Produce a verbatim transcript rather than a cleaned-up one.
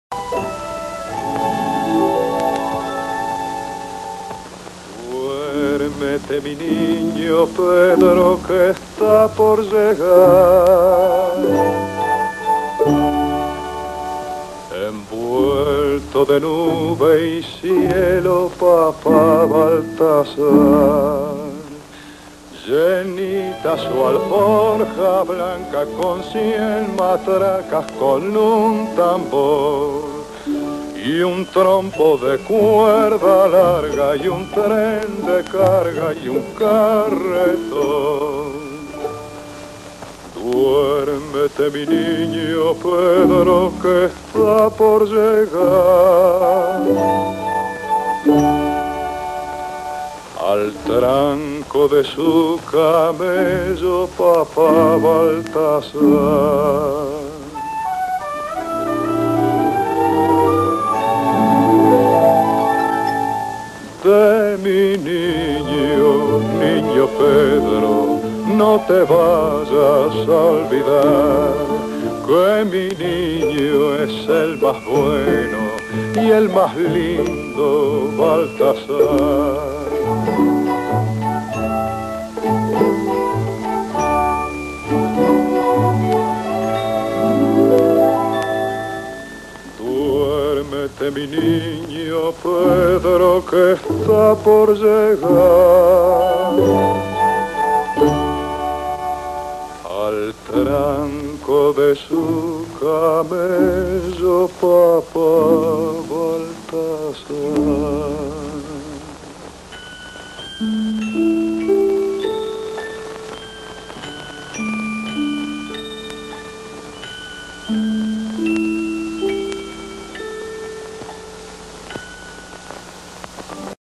Duérmete, mi niño Pedro, que está por llegar. Envuelto de nube y cielo, papá Baltasar. Llenita su alforja blanca con cien matracas, con un tambor y un trompo de cuerda larga y un tren de carga y un carretón. Duérmete, mi niño Pedro, que está por llegar. Al tranco de su camello, papá Baltasar. De mi niño, niño Pedro, no te vayas a olvidar que mi niño es el más bueno y el más lindo Baltasar. Duérmete, mi niño Pedro, que está por llegar. Al tranco de su camello, papá